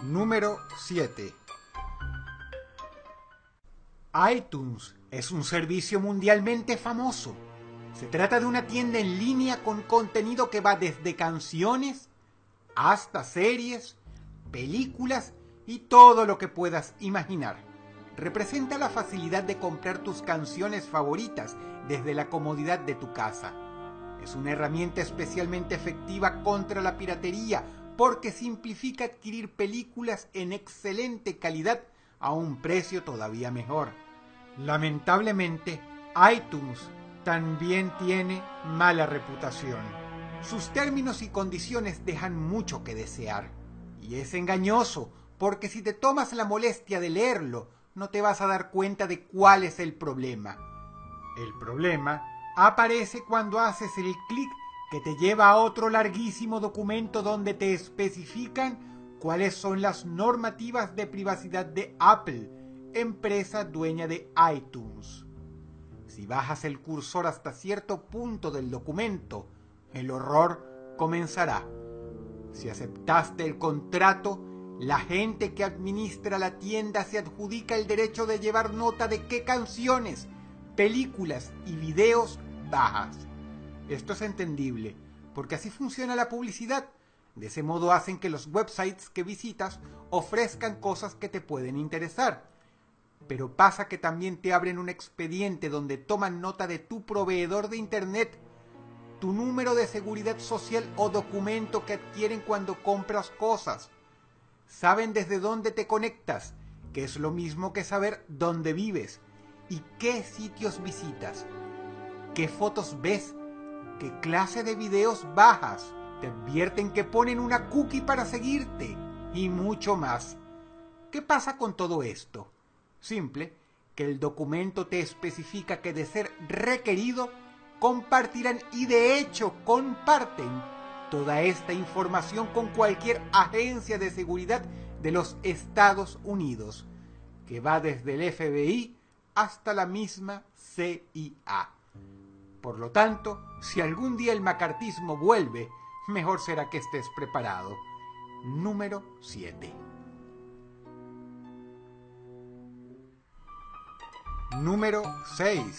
Número 7. iTunes es un servicio mundialmente famoso. Se trata de una tienda en línea con contenido que va desde canciones hasta series, películas y todo lo que puedas imaginar. Representa la facilidad de comprar tus canciones favoritas desde la comodidad de tu casa. Es una herramienta especialmente efectiva contra la piratería porque simplifica adquirir películas en excelente calidad a un precio todavía mejor. Lamentablemente, iTunes también tiene mala reputación. Sus términos y condiciones dejan mucho que desear. Y es engañoso, porque si te tomas la molestia de leerlo, no te vas a dar cuenta de cuál es el problema. El problema aparece cuando haces el clic que te lleva a otro larguísimo documento donde te especifican cuáles son las normativas de privacidad de Apple, empresa dueña de iTunes. Si bajas el cursor hasta cierto punto del documento, el horror comenzará. Si aceptaste el contrato, la gente que administra la tienda se adjudica el derecho de llevar nota de qué canciones, películas y videos bajas. Esto es entendible, porque así funciona la publicidad. De ese modo hacen que los websites que visitas ofrezcan cosas que te pueden interesar. Pero pasa que también te abren un expediente donde toman nota de tu proveedor de internet, tu número de seguridad social o documento que adquieren cuando compras cosas. Saben desde dónde te conectas, que es lo mismo que saber dónde vives y qué sitios visitas, qué fotos ves, qué clase de videos bajas. Te advierten que ponen una cookie para seguirte y mucho más. ¿Qué pasa con todo esto? Simple, que el documento te especifica que de ser requerido, compartirán y de hecho comparten toda esta información con cualquier agencia de seguridad de los Estados Unidos, que va desde el FBI hasta la misma CIA. Por lo tanto, si algún día el macartismo vuelve, mejor será que estés preparado. Número 7. Número 6.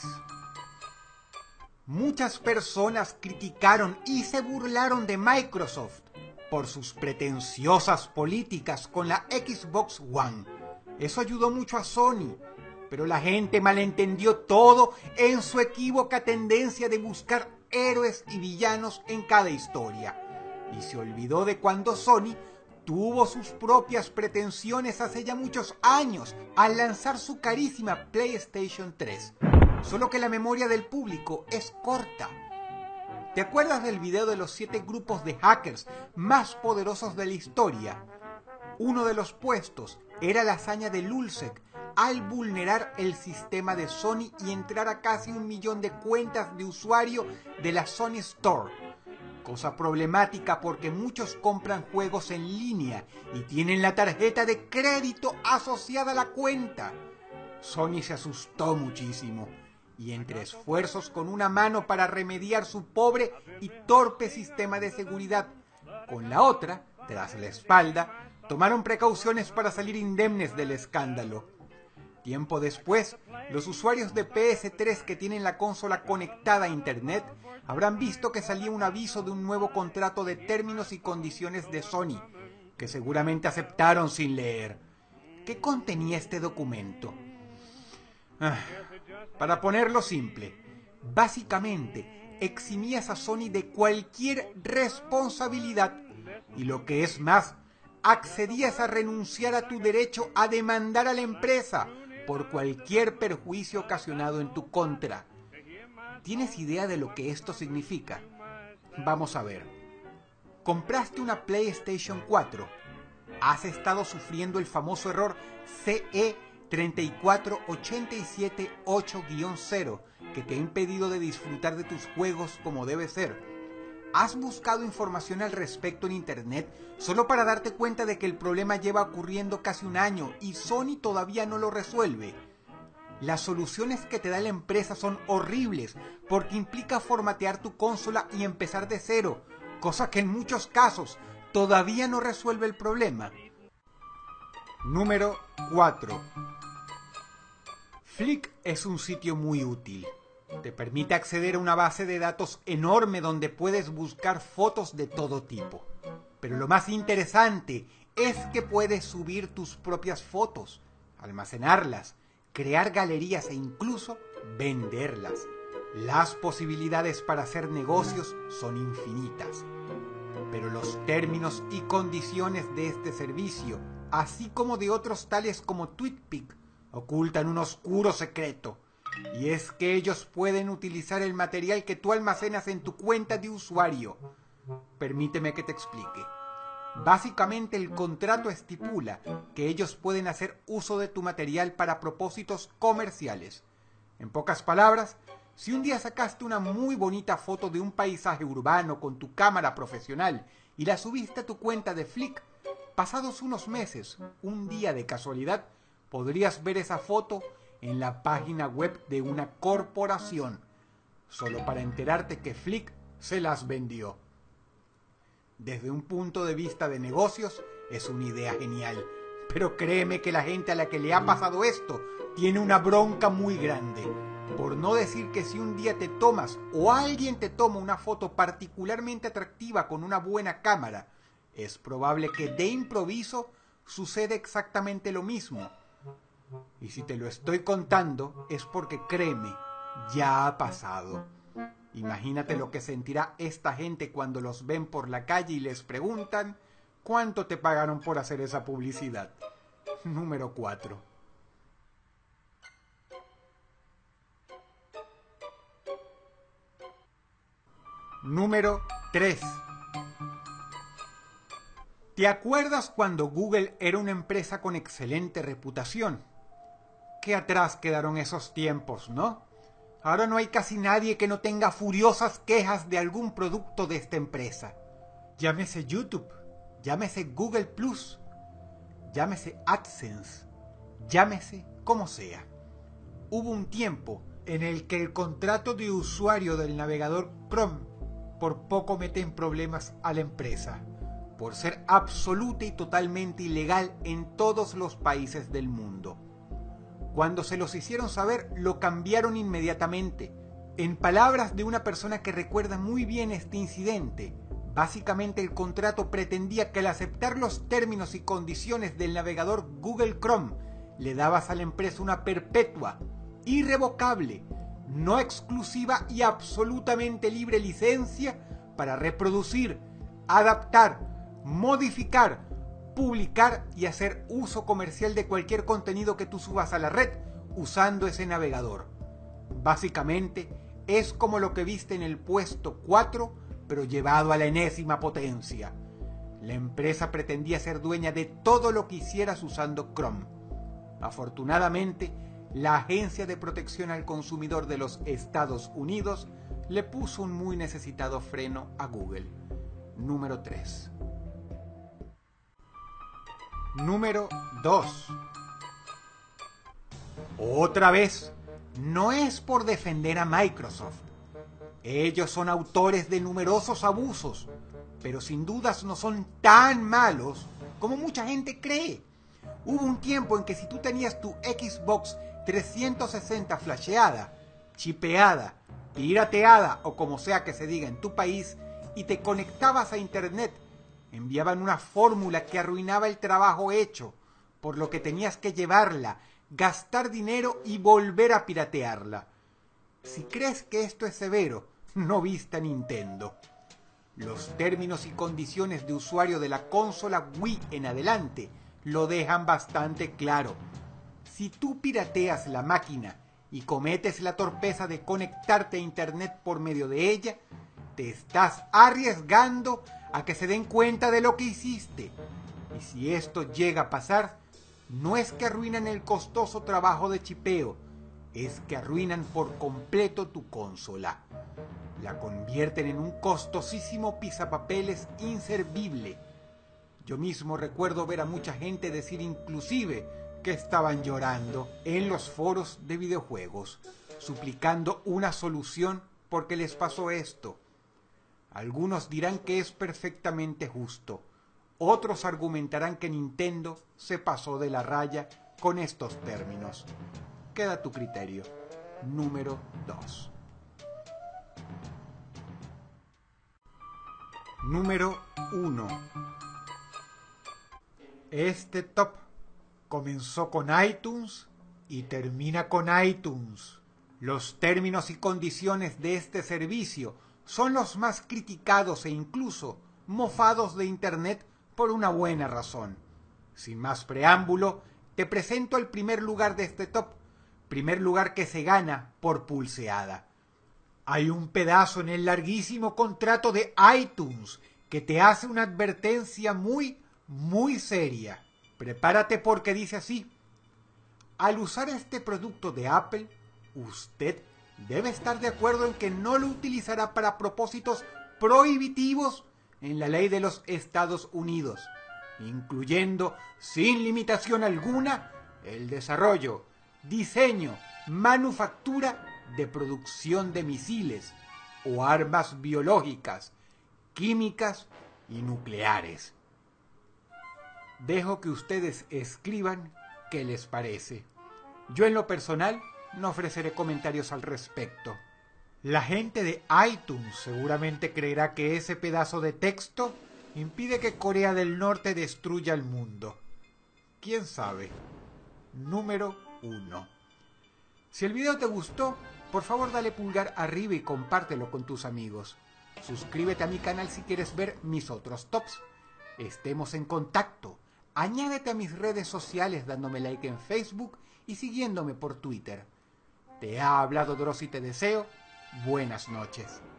Muchas personas criticaron y se burlaron de Microsoft por sus pretenciosas políticas con la Xbox One. Eso ayudó mucho a Sony, pero la gente malentendió todo en su equívoca tendencia de buscar héroes y villanos en cada historia. Y se olvidó de cuando Sony tuvo sus propias pretensiones hace ya muchos años al lanzar su carísima PlayStation 3. Solo que la memoria del público es corta. ¿Te acuerdas del video de los 7 grupos de hackers más poderosos de la historia? Uno de los puestos era la hazaña de Lulzec al vulnerar el sistema de Sony y entrar a casi 1 millón de cuentas de usuario de la Sony Store. Cosa problemática porque muchos compran juegos en línea y tienen la tarjeta de crédito asociada a la cuenta. Sony se asustó muchísimo y entre esfuerzos con una mano para remediar su pobre y torpe sistema de seguridad, con la otra, tras la espalda, tomaron precauciones para salir indemnes del escándalo. Tiempo después, los usuarios de PS3 que tienen la consola conectada a Internet habrán visto que salía un aviso de un nuevo contrato de términos y condiciones de Sony, que seguramente aceptaron sin leer. ¿Qué contenía este documento? Para ponerlo simple, básicamente eximías a Sony de cualquier responsabilidad y lo que es más, accedías a renunciar a tu derecho a demandar a la empresa por cualquier perjuicio ocasionado en tu contra. ¿Tienes idea de lo que esto significa? Vamos a ver. Compraste una PlayStation 4. Has estado sufriendo el famoso error CE 34878-0 que te ha impedido de disfrutar de tus juegos como debe ser. ¿Has buscado información al respecto en internet solo para darte cuenta de que el problema lleva ocurriendo casi 1 año y Sony todavía no lo resuelve? Las soluciones que te da la empresa son horribles porque implica formatear tu consola y empezar de cero, cosa que en muchos casos todavía no resuelve el problema. Número 4. Flickr es un sitio muy útil. Te permite acceder a una base de datos enorme donde puedes buscar fotos de todo tipo. Pero lo más interesante es que puedes subir tus propias fotos, almacenarlas, crear galerías e incluso venderlas. Las posibilidades para hacer negocios son infinitas. Pero los términos y condiciones de este servicio, así como de otros tales como TweetPic, ocultan un oscuro secreto. Y es que ellos pueden utilizar el material que tú almacenas en tu cuenta de usuario. Permíteme que te explique. Básicamente el contrato estipula que ellos pueden hacer uso de tu material para propósitos comerciales. En pocas palabras, si un día sacaste una muy bonita foto de un paisaje urbano con tu cámara profesional y la subiste a tu cuenta de Flickr, pasados unos meses, un día de casualidad, podrías ver esa foto en la página web de una corporación, solo para enterarte que Flickr se las vendió. Desde un punto de vista de negocios, es una idea genial, pero créeme que la gente a la que le ha pasado esto tiene una bronca muy grande. Por no decir que si un día te tomas o alguien te toma una foto particularmente atractiva con una buena cámara, es probable que de improviso suceda exactamente lo mismo. Y si te lo estoy contando es porque créeme, ya ha pasado. Imagínate lo que sentirá esta gente cuando los ven por la calle y les preguntan ¿cuánto te pagaron por hacer esa publicidad? Número 4. Número 3. ¿Te acuerdas cuando Google era una empresa con excelente reputación? Qué atrás quedaron esos tiempos, ¿no? Ahora no hay casi nadie que no tenga furiosas quejas de algún producto de esta empresa. Llámese YouTube, llámese Google Plus, llámese AdSense, llámese como sea. Hubo un tiempo en el que el contrato de usuario del navegador Chrome por poco mete en problemas a la empresa, por ser absoluta y totalmente ilegal en todos los países del mundo. Cuando se los hicieron saber, lo cambiaron inmediatamente. En palabras de una persona que recuerda muy bien este incidente, básicamente el contrato pretendía que al aceptar los términos y condiciones del navegador Google Chrome, le dabas a la empresa una perpetua, irrevocable, no exclusiva y absolutamente libre licencia para reproducir, adaptar, modificar, publicar y hacer uso comercial de cualquier contenido que tú subas a la red usando ese navegador. Básicamente es como lo que viste en el puesto 4, pero llevado a la enésima potencia. La empresa pretendía ser dueña de todo lo que hicieras usando Chrome. Afortunadamente, la Agencia de Protección al Consumidor de los Estados Unidos le puso un muy necesitado freno a Google. Número 3. Número 2. Otra vez, no es por defender a Microsoft. Ellos son autores de numerosos abusos, pero sin dudas no son tan malos como mucha gente cree. Hubo un tiempo en que si tú tenías tu Xbox 360 flasheada, chipeada, pirateada o como sea que se diga en tu país y te conectabas a internet, enviaban una fórmula que arruinaba el trabajo hecho, por lo que tenías que llevarla, gastar dinero y volver a piratearla. Si crees que esto es severo, no viste a Nintendo. Los términos y condiciones de usuario de la consola Wii en adelante lo dejan bastante claro. Si tú pirateas la máquina y cometes la torpeza de conectarte a internet por medio de ella, te estás arriesgando a que se den cuenta de lo que hiciste. Y si esto llega a pasar, no es que arruinan el costoso trabajo de chipeo, es que arruinan por completo tu consola. La convierten en un costosísimo pisapapeles inservible. Yo mismo recuerdo ver a mucha gente decir inclusive que estaban llorando en los foros de videojuegos, suplicando una solución porque les pasó esto. Algunos dirán que es perfectamente justo, Otros argumentarán que Nintendo se pasó de la raya con estos términos. Queda a tu criterio. Número 2. Número 1. Este top comenzó con iTunes y termina con iTunes. Los términos y condiciones de este servicio son los más criticados e incluso mofados de Internet por una buena razón. Sin más preámbulo, te presento el primer lugar de este top, primer lugar que se gana por pulseada. Hay un pedazo en el larguísimo contrato de iTunes que te hace una advertencia muy seria. Prepárate porque dice así: al usar este producto de Apple, usted debe estar de acuerdo en que no lo utilizará para propósitos prohibitivos en la ley de los Estados Unidos, incluyendo sin limitación alguna el desarrollo, diseño, manufactura de producción de misiles o armas biológicas, químicas y nucleares. Dejo que ustedes escriban qué les parece. Yo en lo personal no ofreceré comentarios al respecto. La gente de iTunes seguramente creerá que ese pedazo de texto impide que Corea del Norte destruya el mundo. ¿Quién sabe? Número 1. Si el video te gustó, por favor dale pulgar arriba y compártelo con tus amigos. Suscríbete a mi canal si quieres ver mis otros tops. Estemos en contacto. Añádete a mis redes sociales dándome like en Facebook y siguiéndome por Twitter. Te ha hablado Dross y te deseo buenas noches.